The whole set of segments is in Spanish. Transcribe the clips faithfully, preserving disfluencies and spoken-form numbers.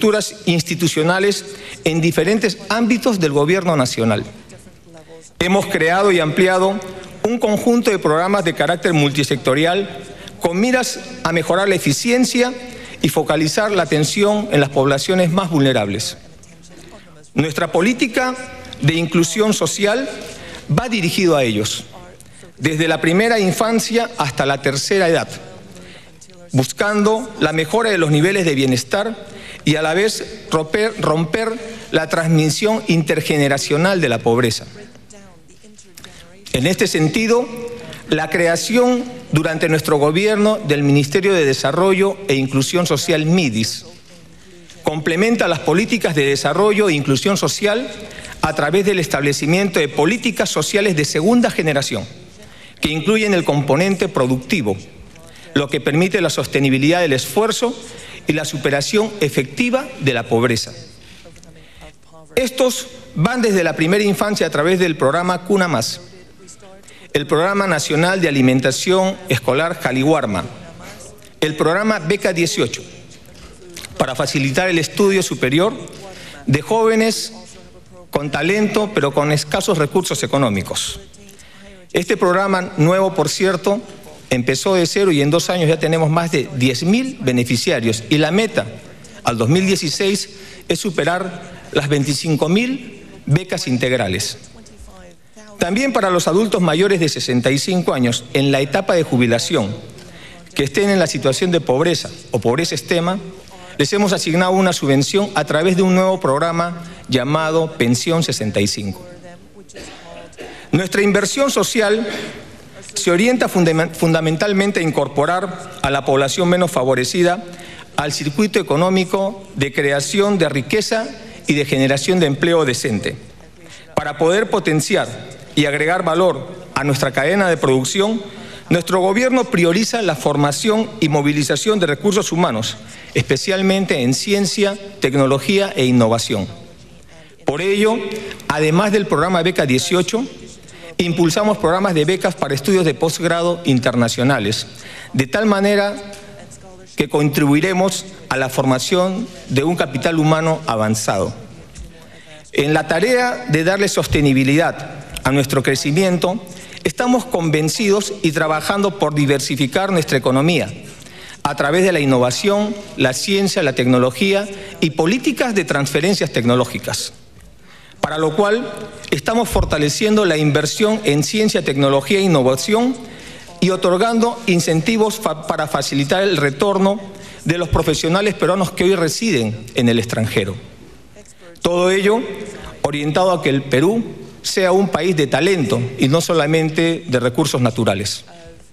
estructuras institucionales en diferentes ámbitos del Gobierno nacional. Hemos creado y ampliado un conjunto de programas de carácter multisectorial con miras a mejorar la eficiencia y focalizar la atención en las poblaciones más vulnerables. Nuestra política de inclusión social va dirigido a ellos, desde la primera infancia hasta la tercera edad, buscando la mejora de los niveles de bienestar y a la vez romper, romper la transmisión intergeneracional de la pobreza. En este sentido, la creación durante nuestro gobierno del Ministerio de Desarrollo e Inclusión Social MIDIS complementa las políticas de desarrollo e inclusión social a través del establecimiento de políticas sociales de segunda generación, que incluyen el componente productivo, lo que permite la sostenibilidad del esfuerzo y la superación efectiva de la pobreza. Estos van desde la primera infancia a través del programa Cuna Más, el Programa Nacional de Alimentación Escolar Jaliwarma, el programa Beca dieciocho, para facilitar el estudio superior de jóvenes con talento pero con escasos recursos económicos. Este programa nuevo, por cierto, empezó de cero y en dos años ya tenemos más de diez mil beneficiarios y la meta al dos mil dieciséis es superar las veinticinco mil becas integrales. También para los adultos mayores de sesenta y cinco años en la etapa de jubilación que estén en la situación de pobreza o pobreza extrema, les hemos asignado una subvención a través de un nuevo programa llamado Pensión sesenta y cinco. Nuestra inversión social se orienta fundamentalmente a incorporar a la población menos favorecida al circuito económico de creación de riqueza y de generación de empleo decente. Para poder potenciar y agregar valor a nuestra cadena de producción, nuestro gobierno prioriza la formación y movilización de recursos humanos, especialmente en ciencia, tecnología e innovación. Por ello, además del programa Beca dieciocho, impulsamos programas de becas para estudios de posgrado internacionales, de tal manera que contribuiremos a la formación de un capital humano avanzado. En la tarea de darle sostenibilidad a nuestro crecimiento, estamos convencidos y trabajando por diversificar nuestra economía a través de la innovación, la ciencia, la tecnología y políticas de transferencias tecnológicas, para lo cual estamos fortaleciendo la inversión en ciencia, tecnología e innovación y otorgando incentivos fa- para facilitar el retorno de los profesionales peruanos que hoy residen en el extranjero. Todo ello orientado a que el Perú sea un país de talento y no solamente de recursos naturales.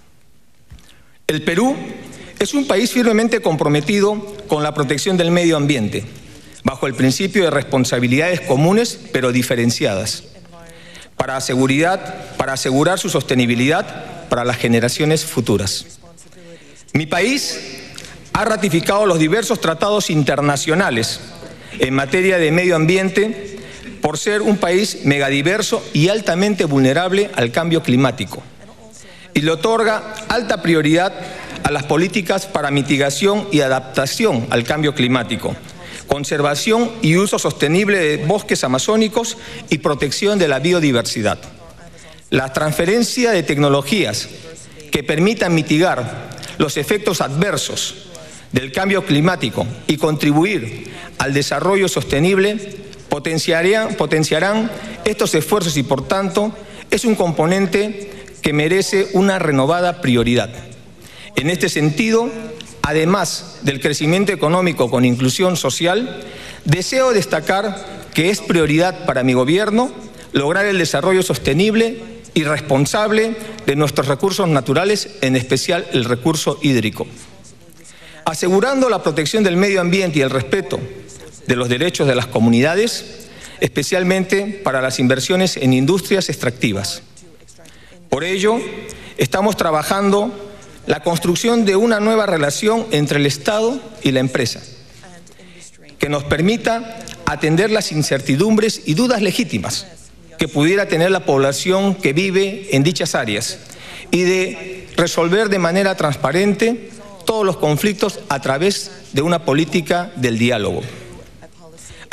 El Perú es un país firmemente comprometido con la protección del medio ambiente, bajo el principio de responsabilidades comunes pero diferenciadas, para, seguridad, para asegurar su sostenibilidad para las generaciones futuras. Mi país ha ratificado los diversos tratados internacionales en materia de medio ambiente por ser un país megadiverso y altamente vulnerable al cambio climático, y le otorga alta prioridad a las políticas para mitigación y adaptación al cambio climático, conservación y uso sostenible de bosques amazónicos y protección de la biodiversidad. La transferencia de tecnologías que permitan mitigar los efectos adversos del cambio climático y contribuir al desarrollo sostenible Potenciarían, potenciarán estos esfuerzos y, por tanto, es un componente que merece una renovada prioridad. En este sentido, además del crecimiento económico con inclusión social, deseo destacar que es prioridad para mi gobierno lograr el desarrollo sostenible y responsable de nuestros recursos naturales, en especial el recurso hídrico. Asegurando la protección del medio ambiente y el respeto de los derechos de las comunidades, especialmente para las inversiones en industrias extractivas. Por ello, estamos trabajando la construcción de una nueva relación entre el Estado y la empresa, que nos permita atender las incertidumbres y dudas legítimas que pudiera tener la población que vive en dichas áreas y de resolver de manera transparente todos los conflictos a través de una política del diálogo.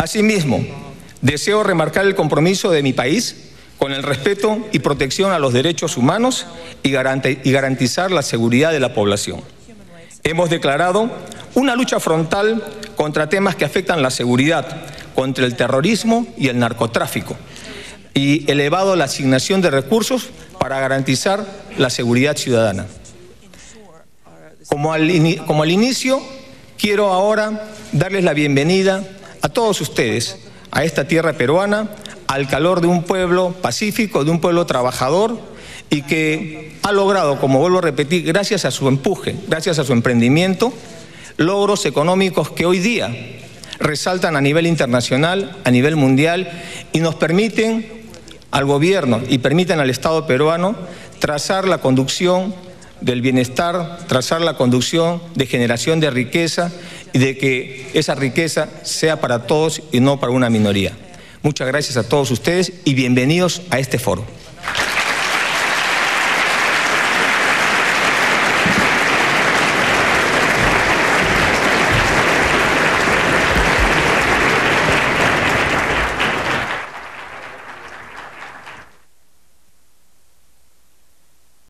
Asimismo, deseo remarcar el compromiso de mi país con el respeto y protección a los derechos humanos y garantizar la seguridad de la población. Hemos declarado una lucha frontal contra temas que afectan la seguridad, contra el terrorismo y el narcotráfico, y elevado la asignación de recursos para garantizar la seguridad ciudadana. Como al, in- como al inicio, quiero ahora darles la bienvenida a todos ustedes a esta tierra peruana, al calor de un pueblo pacífico, de un pueblo trabajador y que ha logrado, como vuelvo a repetir, gracias a su empuje, gracias a su emprendimiento, logros económicos que hoy día resaltan a nivel internacional, a nivel mundial y nos permiten al gobierno y permiten al Estado peruano trazar la conducción del bienestar, trazar la conducción de generación de riqueza y de que esa riqueza sea para todos y no para una minoría. Muchas gracias a todos ustedes y bienvenidos a este foro.